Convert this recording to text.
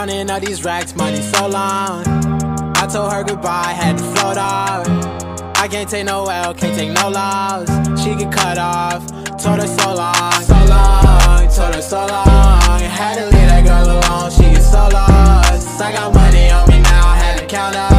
Counting all these racks, money so long. I told her goodbye, had to float off. I can't take no L, can't take no loss. She get cut off, told her so long, told her so long. Had to leave that girl alone, she get so lost. I got money on me now, I had to count up.